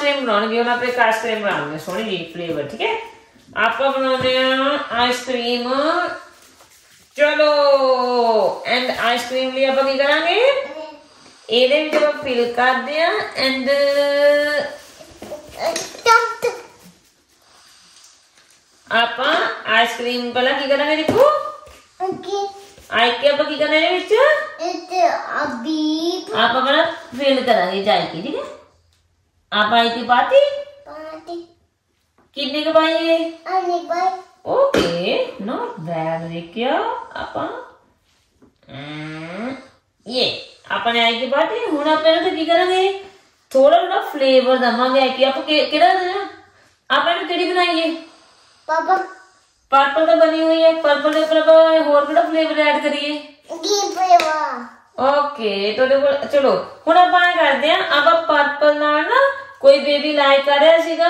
Ice cream बनाने हम आप आइसक्रीम बनाने सोहनी जी फ्लेवर ठीक है आप बनाने आइसक्रीम चलो एंड आइसक्रीम लिए आप की करांगे ਇਹਦੇ ਵਿੱਚ ਆਪਾਂ ਫਿਲ ਕਰਦੇ ਆ ਐਂਡ ਆਪਾਂ ਆਈਸਕ੍ਰੀਮ ਪਹਿਲਾਂ ਕੀ ਕਰਾਂਗੇ ਦੇਖੋ ਓਕੇ ਆਈ ਕੇ ਆਪਾਂ ਕੀ ਕਰਨਾ ਇਹਦੇ ਵਿੱਚ ਅਬੀ ਆਪਾਂ ਪਹਿਲਾਂ ਫਿਲ ਕਰਾਂਗੇ ਜਾਈ ਕੀ ਠੀਕ ਹੈ ਆਪਾਂ ਆਈ ਕੇ ਪਾਤੀ ਕਿੰਨੇ ਕ ਪਾਈਏ ਅਨੇ ਪਾਈ ਓਕੇ ਨॉट बैड देखियो ਆਪਾਂ ये अपने आई के बाद हुण आप की करेंगे थोड़ा थोड़ा फ्लेवर दवांगे कि आप केड़ा देना आप केड़ी बनाइए पापा पर्पल तो बनी हुई है पर्पल के ऊपर होर केड़ा फ्लेवर ऐड करिए ग्रीन फ्लेवर ओके तो देखो चलो हुण आप करते हैं आप पर्पल नाल ना कोई बेबी लाइक कर रहा सीगा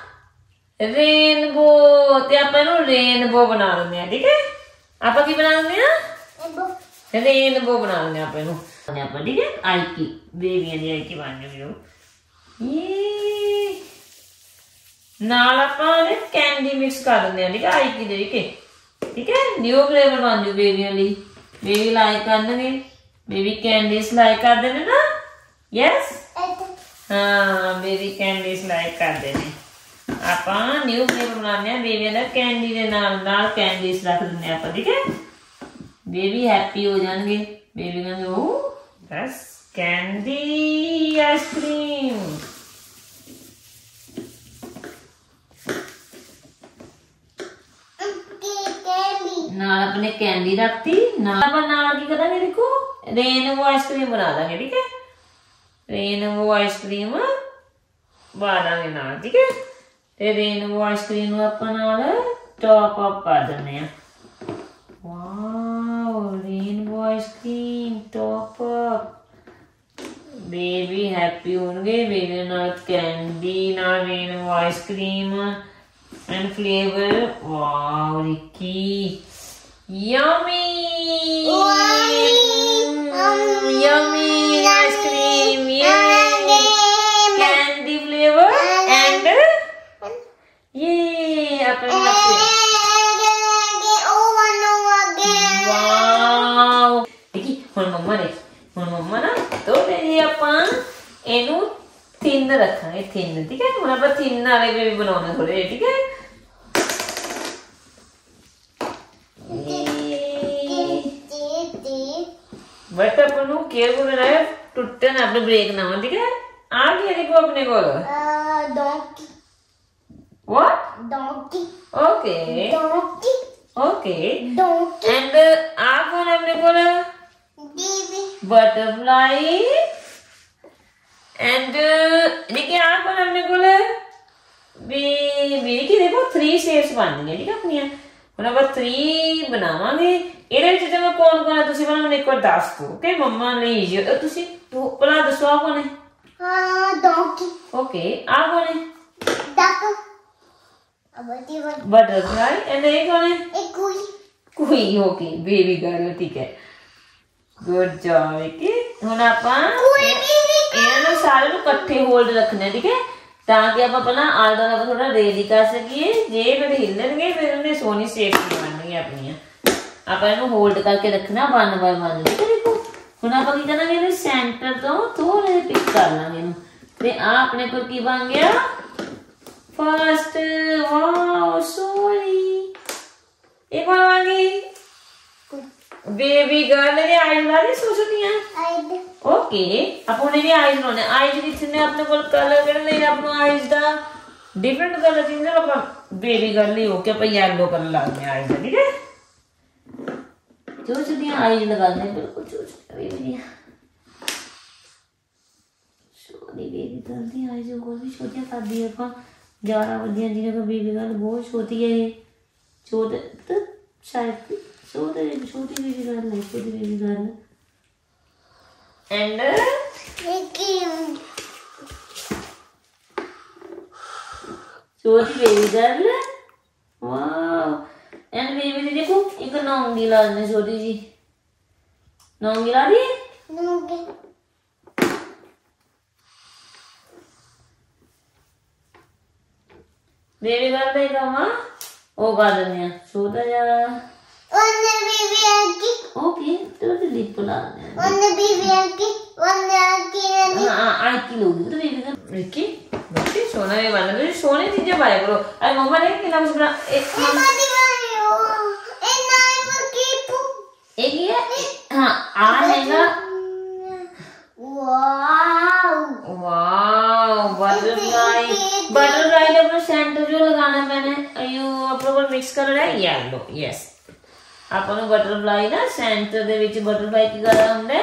रेनबो ते आप इहनूं रेनबो बना लेंदे हैं ठीक है आप की बना लेंदे हैं रेनबो बना लेंगे आप इनू आप ठीक है आई की बेबियां दी आई की बन जाओ ये नाल आपां ने कैंडी मिक्स कर लेंगे ठीक है आई की दे के ठीक है न्यू फ्लेवर बन जाओ बेबियां लई बेबी लाइक करनगे बेबी कैंडीज लाइक कर देने ना यस हाँ बेबी कैंडीज लाइक कर देने आपां न्यू फ्लेवर बनाने बेबियां दा कैंडी दे नाल कैंडीज रख देने आप ठीक है बेबी हैप्पी हो जाएंगे बेबी कहते ओ बस कैंडी आइसक्रीम नाल अपने कैंडी रखती नाल की करेंगे देखो रेनबो आइसक्रीम बना देंगे ठीक है रेनबो आइसक्रीम बना देंगे नाल ठीक है ते रेनबो आइसक्रीम अपन नाल टॉप अप कर देने हैं Wow, rainbow ice cream top up. Baby happy होंगे baby नाल candy नाल rainbow ice cream and flavor. Wow, Ricky, yummy, yummy ice cream, yummy candy flavor and ये अपन ਹੁਣ ਮੰਮਾ ਨਾ ਥੋੜੇ ਜਿਹੇ ਆਪਾਂ ਇਹਨੂੰ ਥਿਨ ਰੱਖਾਂਗੇ ਥਿਨ ਠੀਕ ਹੈ ਹੁਣ ਆਪਾਂ ਥਿਨ ਵਾਲੇ ਵੀ ਬਣਾਉਣੇ ਥੋੜੇ ਠੀਕ ਹੈ ਬਟ ਆਪਾਂ ਨੂੰ ਕੇਅਰਫੁਲ ਰਹਿਣਾ ਹੈ ਟੁੱਟੇ ਨਾ ਆਪਣੇ ਬ੍ਰੇਕ ਨਾ ਹੋਣ ਠੀਕ ਹੈ ਆ ਕੀ ਦੇਖੋ ਆਪਣੇ ਕੋਲ donkey what donkey okay donkey okay donkey and आप कौन है अपने को baby butterfly and देखिए आप कौन है अपने को बेबी की देखो 3 शेप्स बन गई ठीक है अपनी ਹੁਣ ਆਪਾਂ 3 ਬਣਾਵਾਂਗੇ ਇਹਦੇ ਵਿੱਚ ਜਿਵੇਂ ਕੌਣ ਕੌਣ ਹੈ ਤੁਸੀਂ ਮੈਨੂੰ ਇੱਕ ਵਾਰ ਦੱਸ ਦਿਓ ਓਕੇ ਮੰਮਾ ਲਈ ਤੁਸੀਂ ਭਲਾ ਦੱਸੋ ਆ ਕੌਣ ਹੈ ਹਾਂ ਡੌਂਕੀ ਓਕੇ ਆ ਕੌਣ ਹੈ ਡਕ बटरफ्लाई एंड ये कौन है एक कुई कुई ओके बेबी गर्ल ठीक है गुड जॉब बेटी हुन आपा इन्हां सारे नु इकट्ठे होल्ड रखने ठीक है ताकि आप अपना आलदा दा थोड़ा रेडी कर सकिए जे फिर हिलणगे फिर उन्हें सोनी शेप बननी अपनी आप इन्हू होल्ड करके रखना 1 बाय 1 ठीक है देखो हुन आपा की करना इहदे सेंटर तो थोड़े पिक कर लांगे ते आ अपने को की बन गया फर्स्ट वाओ सॉरी एक बार वाली बेबी गर्ल ने आईज ला दी सोचती हैं आईज ओके अपन ने भी आईज बनाने आईज कितने अपने को कलर करने अपना आईज दा डिफरेंट कलर चेंज है अपन बेबी गर्ल ही होके अपन येलो कलर लगाने आईज ठीक है छोटी आईज लगाने बिल्कुल छोटी बेबी छोटी बेबी गर्ल दी आईज और भी छोटी कर दी अपन 11 बजे जी का बेबी गर्ल बहुत छोटी है ये छोटे तो शायद छोटी बेबी गर्ल है छोटी बेबी गर्ल एंड छोटी बेबी गर्ल वाह एंड बेबी ने देखो एक नौंगी ला देने छोटी जी नौंगी ला दी नौंगी बेबी गर्ल पे कमा ओ कर देने छोटा जरा ओने बेबी आकी ओके तो लिप ला ओने बेबी आकी हां आकी लोग तो बेबी का रिकी बच्चे सोना में बना दो सोने चीजें बाय करो अरे मम्मा ने कि नाम सुना एक ये हाँ आ रहेगा वाव बटरफ्लाई बटरफ्लाई अपना सेंटर जो लगाना मैंने अयो अपना मिक्स कर रहा है येलो यस अपन बटरफ्लाई ना सेंटर दे विच बटरफ्लाई की करा हमने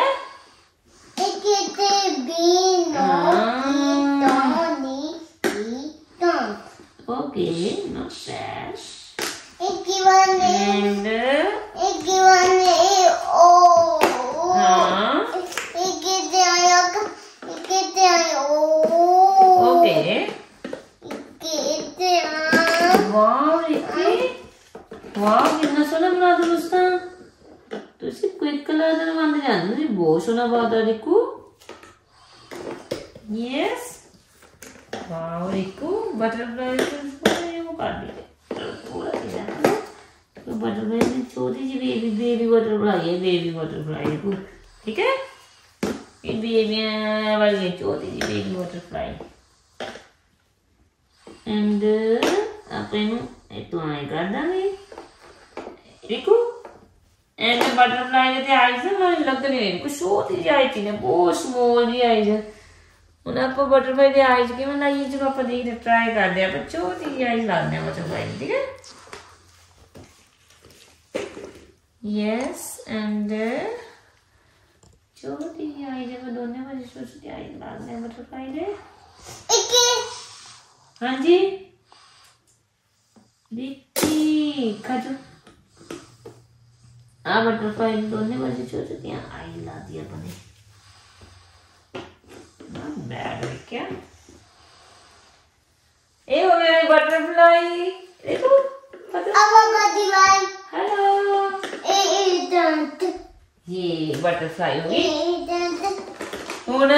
okay not bad and okay wow Ricky wow कितना सोना बना दो दोस्ता तो इसे क्विक कलर देना मानते जानते हैं बहुत सोना बात है Riku yes wow Riku butterfly को काट दिया थोड़ा सा तो बटरफ्लाई में छोटी सी बेबी बटरफ्लाई है बेबी बटरफ्लाई को ठीक है ये बेबी वाली छोटी सी बेबी बटरफ्लाई एंड अपन तो आए कर देंगे देखो एंड बटरफ्लाई के आईज हमारे लग नहीं रही कुछ छोटी सी आई थी ना बहुत स्मॉल सी आईज उन आप बटरफ्लाई के आईज के मैं ये जो आप देख रहे ट्राई कर दे आप छोटी सी आईज डालने हैं बटरफ्लाई ठीक है यस एंड छोटी सी आईज में दोनों में छोटी आईज डालने हैं बटरफ्लाई के हाँ जी रिक्की खाजो आ बटरफ्लाई दोनों में छोटी आईज ला दी अपने बैड है क्या ए हो गया बटरफ्लाई देखो बटरफ्लाई हेलो ये बटरफ्लाई होगी होना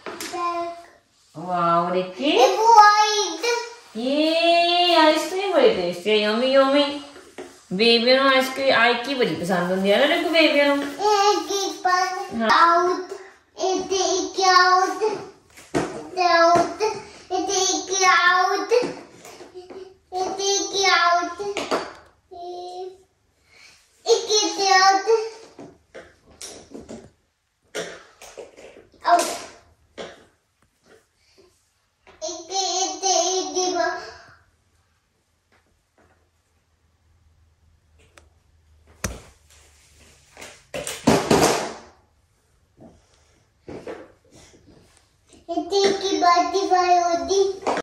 वाओ देखिए ये आइसक्रीम बड़ी टेस्टी है yummy yummy baby no ice cream आई की बड़ी पसंद होती है ना देखो बेबी नो की बात